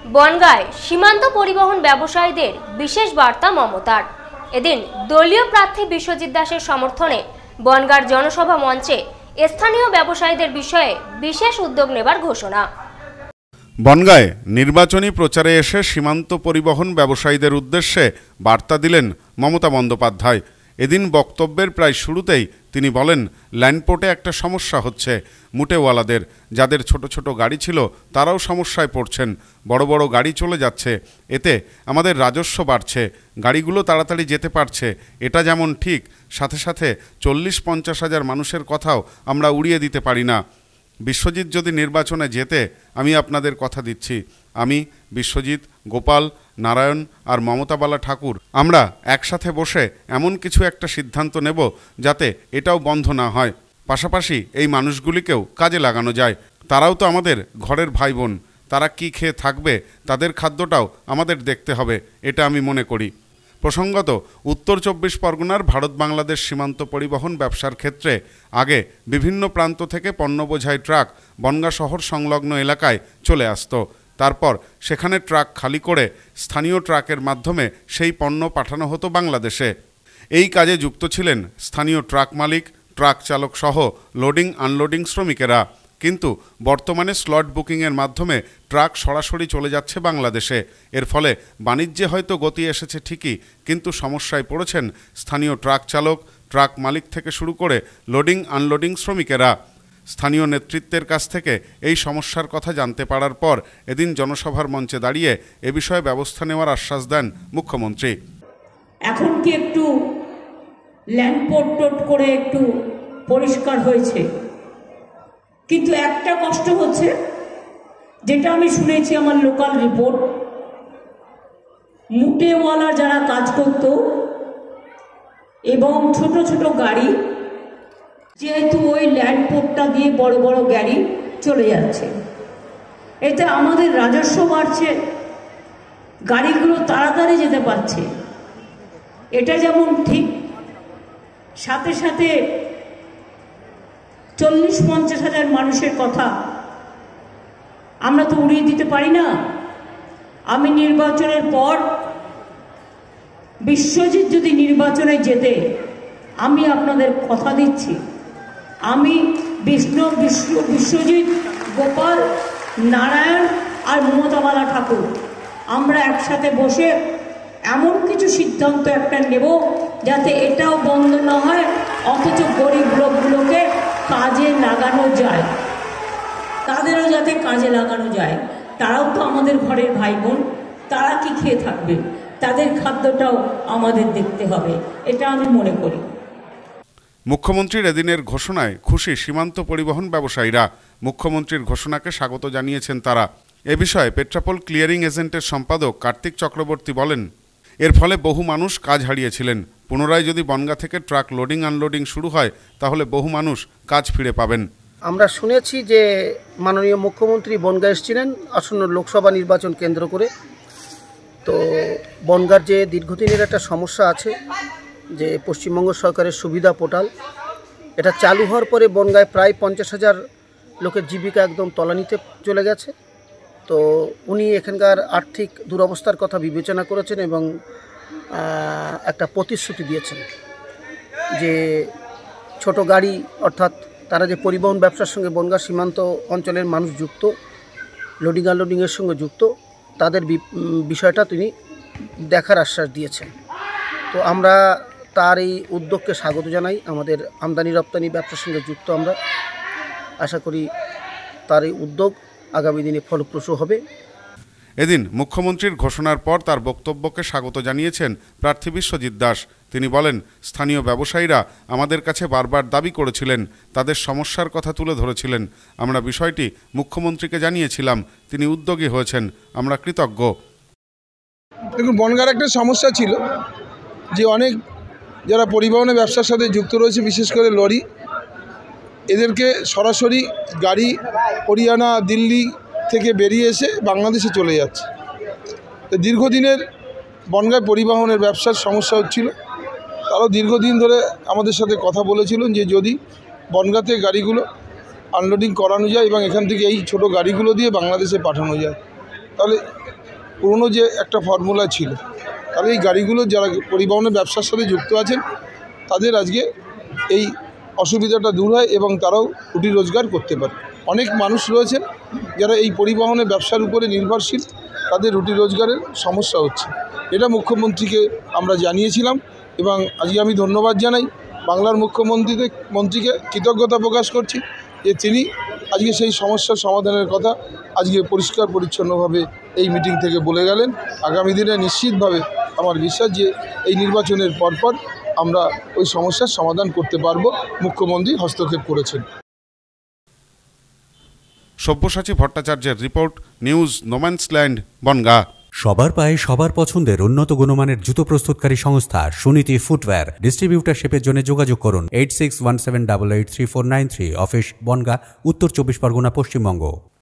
বনগাঁয় সীমান্ত পরিবহন ব্যবসায়ীদের বিশেষ বার্তা মমতার। এদিন দলীয় প্রার্থী বিশ্বজিৎ দাসের সমর্থনে বনগাঁর জনসভা মঞ্চে স্থানীয় ব্যবসায়ীদের বিষয়ে বিশেষ উদ্যোগ নেবার ঘোষণা। বনগাঁয় নির্বাচনী প্রচারে এসে সীমান্ত পরিবহন ব্যবসায়ীদের উদ্দেশ্যে বার্তা দিলেন মমতা বন্দ্যোপাধ্যায়। এদিন বক্তব্যের প্রায় শুরুতেই তিনি বলেন, ল্যান্ডপোর্টে একটা সমস্যা হচ্ছে। মুটেওয়ালাদের, যাদের ছোট ছোট গাড়ি ছিল তারাও সমস্যায় পড়ছেন। বড় বড় গাড়ি চলে যাচ্ছে, এতে আমাদের রাজস্ব বাড়ছে, গাড়িগুলো তাড়াতাড়ি যেতে পারছে। এটা যেমন ঠিক, সাথে সাথে 40-50 হাজার মানুষের কথাও আমরা উড়িয়ে দিতে পারি না। বিশ্বজিৎ যদি নির্বাচনে জেতে, আমি আপনাদের কথা দিচ্ছি, আমি, বিশ্বজিৎ, গোপাল, নারায়ণ আর মমতাবালা ঠাকুর আমরা একসাথে বসে এমন কিছু একটা সিদ্ধান্ত নেব যাতে এটাও বন্ধ না হয়। পাশাপাশি এই মানুষগুলিকেও কাজে লাগানো যায়। তারাও তো আমাদের ঘরের ভাই বোন, তারা কি খেয়ে থাকবে, তাদের খাদ্যটাও আমাদের দেখতে হবে, এটা আমি মনে করি। প্রসঙ্গত, উত্তর 24 পরগনার ভারত বাংলাদেশ সীমান্ত পরিবহন ব্যবসার ক্ষেত্রে আগে বিভিন্ন প্রান্ত থেকে পণ্য বোঝাই ট্রাক বনগাঁ শহর সংলগ্ন এলাকায় চলে আসতো। তারপর সেখানে ট্রাক খালি করে স্থানীয় ট্রাকের মাধ্যমে সেই পণ্য পাঠানো হতো বাংলাদেশে। এই কাজে যুক্ত ছিলেন স্থানীয় ট্রাক মালিক, ট্রাক চালক সহ লোডিং আনলোডিং শ্রমিকেরা। কিন্তু বর্তমানে স্লট বুকিংয়ের মাধ্যমে ট্রাক সরাসরি চলে যাচ্ছে বাংলাদেশে। এর ফলে বাণিজ্যে হয়তো গতি এসেছে ঠিকই, কিন্তু সমস্যায় পড়েছেন স্থানীয় ট্রাক চালক, ট্রাক মালিক থেকে শুরু করে লোডিং আনলোডিং শ্রমিকেরা। স্থানীয় নেতৃত্বের কাছ থেকে এই সমস্যার কথা জানতে পারার পর এদিন জনসভার মঞ্চে দাঁড়িয়ে এ বিষয়ে ব্যবস্থা নেওয়ার আশ্বাস দেন মুখ্যমন্ত্রী। এখন কি একটু ল্যান্ডপোর্ট করে একটু পরিষ্কার হয়েছে, কিন্তু একটা কষ্ট হচ্ছে, যেটা আমি শুনেছি আমার লোকাল রিপোর্ট, মুটেওয়ালা যারা কাজ করত এবং ছোট ছোট গাড়ি, যেহেতু ওই ল্যান্ডপোর্টটা দিয়ে বড় বড় গাড়ি চলে যাচ্ছে, এতে আমাদের রাজস্ব বাড়ছে, গাড়িগুলো তাড়াতাড়ি যেতে পারছে, এটা যেমন ঠিক, সাথে সাথে 40-50 হাজার মানুষের কথা আমরা তো উড়িয়ে দিতে পারি না। আমি নির্বাচনের পর বিশ্বজিৎ যদি নির্বাচনে জেতে, আমি আপনাদের কথা দিচ্ছি, আমি বিশ্বজিৎ, গোপাল, নারায়ণ আর মমতাবালা ঠাকুর আমরা একসাথে বসে এমন কিছু সিদ্ধান্ত একটা নেব যাতে এটাও বন্ধ না হয়, অথচ গরিব লোকগুলোকে কাজে লাগানো যায়, তাদেরও যাতে কাজে লাগানো যায়। তারাও তো আমাদের ঘরের ভাই বোন, তারা কি খেয়ে থাকবে, তাদের খাদ্যটাও আমাদের দেখতে হবে, এটা আমি মনে করি। মুখ্যমন্ত্রীর এদিনের ঘোষণায় খুশি সীমান্ত পরিবহন ব্যবসায়ীরা। মুখ্যমন্ত্রীর ঘোষণাকে স্বাগত জানিয়েছেন তারা। এ বিষয়ে পেট্রাপোল ক্লিয়ারিং এজেন্টের সম্পাদক কার্তিক চক্রবর্তী বলেন, এর ফলে বহু মানুষ কাজ হারিয়েছিলেন। পুনরায় যদি বনগাঁ থেকে ট্রাক লোডিং আনলোডিং শুরু হয়, তাহলে বহু মানুষ কাজ ফিরে পাবেন। আমরা শুনেছি যে মাননীয় মুখ্যমন্ত্রী বনগাঁ এসেছিলেন আসন্ন লোকসভা নির্বাচন কেন্দ্র করে। তো বনগাঁর যে দীর্ঘদিনের একটা সমস্যা আছে, যে পশ্চিমবঙ্গ সরকারের সুবিধা পোর্টাল, এটা চালু হওয়ার পরে বনগাঁয় প্রায় 50 হাজার লোকের জীবিকা একদম তলানিতে চলে গেছে। তো উনি এখানকার আর্থিক দুরবস্থার কথা বিবেচনা করেছেন এবং একটা প্রতিশ্রুতি দিয়েছেন যে ছোট গাড়ি, অর্থাৎ তারা যে পরিবহন ব্যবসার সঙ্গে বনগাঁ সীমান্ত অঞ্চলের মানুষ যুক্ত, লোডিং আনলোডিংয়ের সঙ্গে যুক্ত, তাদের বিষয়টা তিনি দেখার আশ্বাস দিয়েছেন। তো আমরা তার এই উদ্যোগকে স্বাগত জানাই। আমাদের আমদানি রপ্তানি ব্যবসার সঙ্গে যুক্ত আমরা, আশা করি তার এই উদ্যোগ আগামী দিনে ফলপ্রসূ হবে। এদিন মুখ্যমন্ত্রীর ঘোষণার পর তার বক্তব্যকে স্বাগত জানিয়েছেন প্রার্থী বিশ্বজিৎ দাস। তিনি বলেন, স্থানীয় ব্যবসায়ীরা আমাদের কাছে বারবার দাবি করেছিলেন, তাদের সমস্যার কথা তুলে ধরেছিলেন। আমরা বিষয়টি মুখ্যমন্ত্রীকে জানিয়েছিলাম, তিনি উদ্যোগী হয়েছেন, আমরা কৃতজ্ঞ। দেখুন, বনগাঁর একটা সমস্যা ছিল যে অনেক যারা পরিবহনের ব্যবসার সাথে যুক্ত রয়েছে, বিশেষ করে লরি, এদেরকে সরাসরি গাড়ি হরিয়ানা, দিল্লি থেকে বেরিয়ে এসে বাংলাদেশে চলে যাচ্ছে। দীর্ঘদিনের বনগাঁ পরিবহনের ব্যবসার সমস্যা হচ্ছিল। তারাও দীর্ঘদিন ধরে আমাদের সাথে কথা বলেছিলেন যে যদি বনগাঁতে গাড়িগুলো আনলোডিং করানো যায় এবং এখান থেকে এই ছোট গাড়িগুলো দিয়ে বাংলাদেশে পাঠানো যায়। তাহলে পুরনো যে একটা ফর্মুলা ছিল, তাহলে এই গাড়িগুলো যারা পরিবহনের ব্যবসার সাথে যুক্ত আছেন তাদের আজকে এই অসুবিধাটা দূর হয় এবং তারাও রুটি রোজগার করতে পারে। অনেক মানুষ রয়েছেন যারা এই পরিবহনের ব্যবসার উপরে নির্ভরশীল, তাদের রুটি রোজগারের সমস্যা হচ্ছে। এটা মুখ্যমন্ত্রীকে আমরা জানিয়েছিলাম এবং আজকে আমি ধন্যবাদ জানাই বাংলার মুখ্যমন্ত্রীকে কৃতজ্ঞতা প্রকাশ করছি যে তিনি আজকে সেই সমস্যার সমাধানের কথা আজকে পরিষ্কার পরিচ্ছন্নভাবে এই মিটিং থেকে বলে গেলেন। আগামী দিনে নিশ্চিতভাবে আমার বিশ্বাস যে এই নির্বাচনের পরপর আমরা ওই সমস্যার সমাধান করতে পারব। মুখ্যমন্ত্রী হস্তক্ষেপ করেছেন। সব্যসাচী ভট্টাচার্যের রিপোর্ট, নিউজ নোম্যান্সল্যান্ড, বনগাঁ। সবার পায়ে সবার পছন্দের উন্নত গুণমানের জুতো প্রস্তুতকারী সংস্থা সুনীতি ফুটওয়্যার। ডিস্ট্রিবিউটারশিপের জন্য যোগাযোগ করুন 8617883493। অফিস বনগাঁ, উত্তর 24 পরগনা, পশ্চিমবঙ্গ।